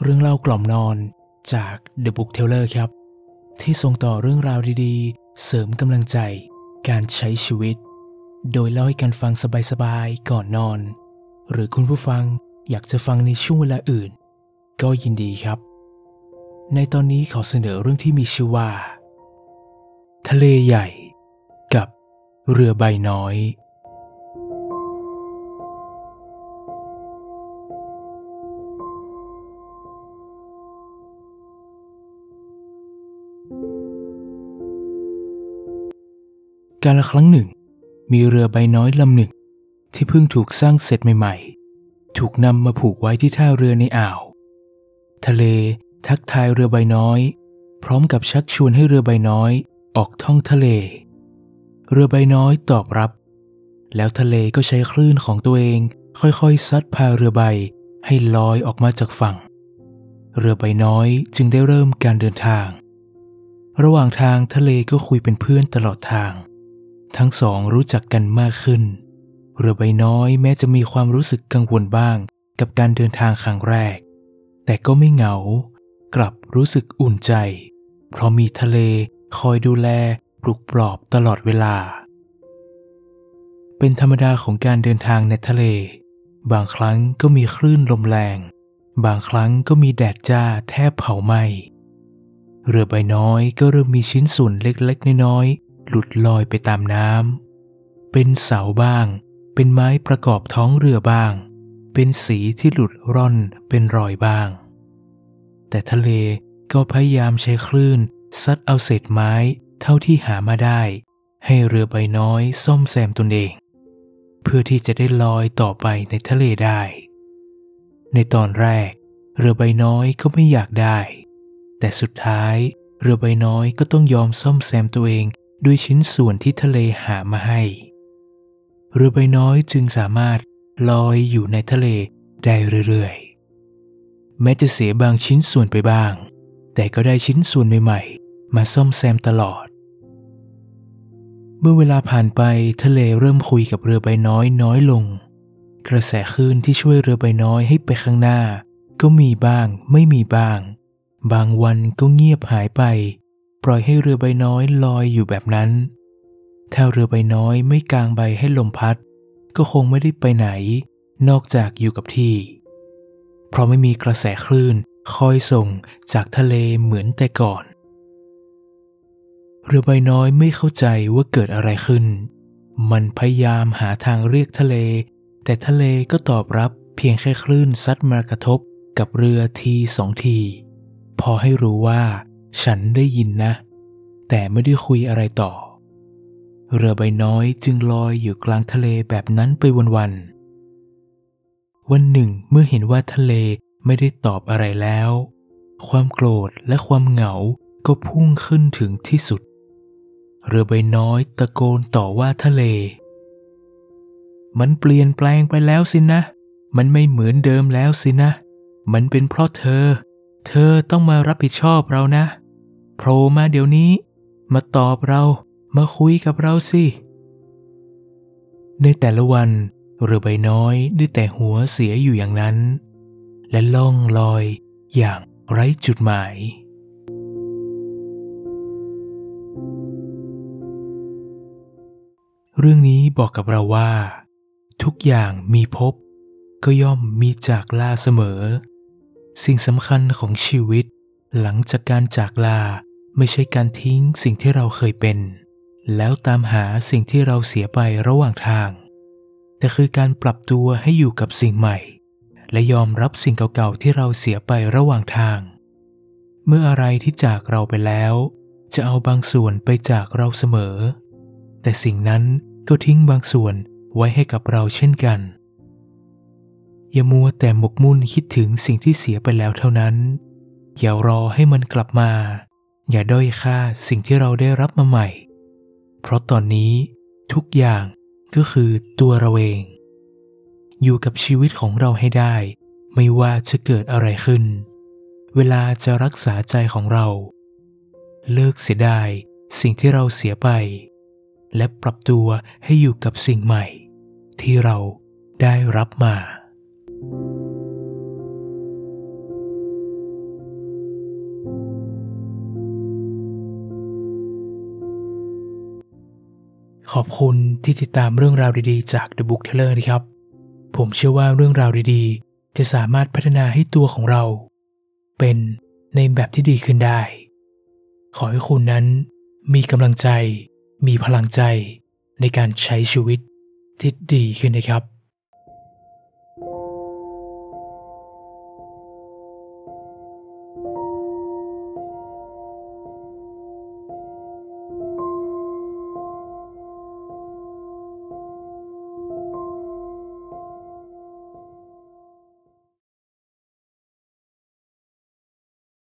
เรื่องเล่ากล่อมนอนจาก The Book Teller ครับที่ส่งต่อเรื่องราวดีๆเสริมกำลังใจการใช้ชีวิตโดยเล่าให้กันฟังสบายๆก่อนนอนหรือคุณผู้ฟังอยากจะฟังในช่วงเวลาอื่นก็ยินดีครับในตอนนี้ขอเสนอเรื่องที่มีชื่อว่าทะเลใหญ่กับเรือใบน้อยกาลครั้งหนึ่งมีเรือใบน้อยลำหนึ่งที่เพิ่งถูกสร้างเสร็จใหม่ๆถูกนำมาผูกไว้ที่ท่าเรือในอ่าวทะเลทักทายเรือใบน้อยพร้อมกับชักชวนให้เรือใบน้อยออกท่องทะเลเรือใบน้อยตอบรับแล้วทะเลก็ใช้คลื่นของตัวเองค่อยๆซัดพาเรือใบให้ลอยออกมาจากฝั่งเรือใบน้อยจึงได้เริ่มการเดินทางระหว่างทางทะเลก็คุยเป็นเพื่อนตลอดทางทั้งสองรู้จักกันมากขึ้นเรือใบน้อยแม้จะมีความรู้สึกกังวลบ้างกับการเดินทางครั้งแรกแต่ก็ไม่เหงากลับรู้สึกอุ่นใจเพราะมีทะเลคอยดูแลปลุกปลอบตลอดเวลาเป็นธรรมดาของการเดินทางในทะเลบางครั้งก็มีคลื่นลมแรงบางครั้งก็มีแดดจ้าแทบเผาไหม้เรือใบน้อยก็เริ่มมีชิ้นส่วนเล็กๆน้อยๆหลุดลอยไปตามน้ำเป็นเสาบ้างเป็นไม้ประกอบท้องเรือบ้างเป็นสีที่หลุดร่อนเป็นรอยบ้างแต่ทะเลก็พยายามใช้คลื่นซัดเอาเศษไม้เท่าที่หามาได้ให้เรือใบน้อยซ่อมแซมตนเองเพื่อที่จะได้ลอยต่อไปในทะเลได้ในตอนแรกเรือใบน้อยก็ไม่อยากได้แต่สุดท้ายเรือใบน้อยก็ต้องยอมซ่อมแซมตัวเองด้วยชิ้นส่วนที่ทะเลหามาให้เรือใบน้อยจึงสามารถลอยอยู่ในทะเลได้เรื่อยๆแม้จะเสียบางชิ้นส่วนไปบ้างแต่ก็ได้ชิ้นส่วนใหม่ๆมาซ่อมแซมตลอดเมื่อเวลาผ่านไปทะเลเริ่มคุยกับเรือใบน้อยน้อยลงกระแสคลื่นที่ช่วยเรือใบน้อยให้ไปข้างหน้าก็มีบ้างไม่มีบ้างบางวันก็เงียบหายไปปล่อยให้เรือใบน้อยลอยอยู่แบบนั้นถ้าเรือใบน้อยไม่กางใบให้ลมพัดก็คงไม่ได้ไปไหนนอกจากอยู่กับที่เพราะไม่มีกระแสคลื่นคอยส่งจากทะเลเหมือนแต่ก่อนเรือใบน้อยไม่เข้าใจว่าเกิดอะไรขึ้นมันพยายามหาทางเรียกทะเลแต่ทะเลก็ตอบรับเพียงแค่คลื่นซัดมากระทบกับเรือทีสองทีพอให้รู้ว่าฉันได้ยินนะแต่ไม่ได้คุยอะไรต่อเรือใบน้อยจึงลอยอยู่กลางทะเลแบบนั้นไปวันหนึ่งเมื่อเห็นว่าทะเลไม่ได้ตอบอะไรแล้วความโกรธและความเหงาก็พุ่งขึ้นถึงที่สุดเรือใบน้อยตะโกนต่อว่าทะเลมันเปลี่ยนแปลงไปแล้วสินะมันไม่เหมือนเดิมแล้วสินะมันเป็นเพราะเธอต้องมารับผิดชอบเรานะโผล่มาเดี๋ยวนี้มาตอบเรามาคุยกับเราสิในแต่ละวันเรือใบน้อยได้แต่หัวเสียอยู่อย่างนั้นและล่องลอยอย่างไร้จุดหมายเรื่องนี้บอกกับเราว่าทุกอย่างมีพบก็ย่อมมีจากลาเสมอสิ่งสำคัญของชีวิตหลังจากการจากลาไม่ใช่การทิ้งสิ่งที่เราเคยเป็นแล้วตามหาสิ่งที่เราเสียไประหว่างทางแต่คือการปรับตัวให้อยู่กับสิ่งใหม่และยอมรับสิ่งเก่าๆที่เราเสียไประหว่างทางเมื่ออะไรที่จากเราไปแล้วจะเอาบางส่วนไปจากเราเสมอแต่สิ่งนั้นก็ทิ้งบางส่วนไว้ให้กับเราเช่นกันอย่ามัวแต่หมกมุ่นคิดถึงสิ่งที่เสียไปแล้วเท่านั้นอย่ารอให้มันกลับมาอย่าด้อยค่าสิ่งที่เราได้รับมาใหม่เพราะตอนนี้ทุกอย่างก็คือตัวเราเองอยู่กับชีวิตของเราให้ได้ไม่ว่าจะเกิดอะไรขึ้นเวลาจะรักษาใจของเราเลิกเสียดายสิ่งที่เราเสียไปและปรับตัวให้อยู่กับสิ่งใหม่ที่เราได้รับมาขอบคุณที่ติดตามเรื่องราวดีๆจาก The Book Teller นะครับผมเชื่อว่าเรื่องราวดีๆจะสามารถพัฒนาให้ตัวของเราเป็นในแบบที่ดีขึ้นได้ขอให้คุณนั้นมีกำลังใจมีพลังใจในการใช้ชีวิตที่ดีขึ้นนะครับ